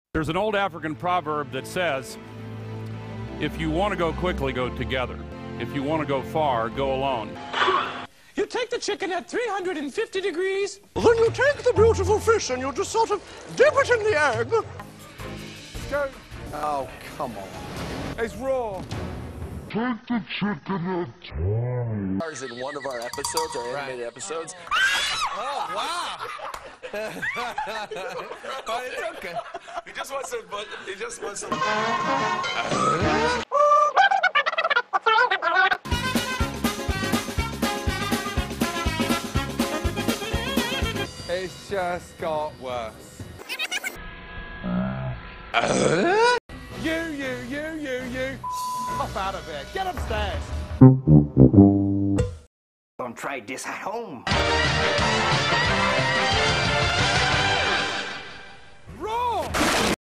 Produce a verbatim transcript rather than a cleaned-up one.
There's an old African proverb that says, if you want to go quickly, go together. If you want to go far, go alone. You take the chicken at three hundred fifty degrees. Then you take the beautiful fish and you just sort of dip it in the egg. Go. Oh, come on. It's raw. Take the chicken at time. Is in one of our episodes, our animated episodes. Oh, wow. But it's okay. He just wants to, but he just wants to. It's just got worse. You, you, you, you, you. Hop out of there. Get upstairs. Don't try this at home.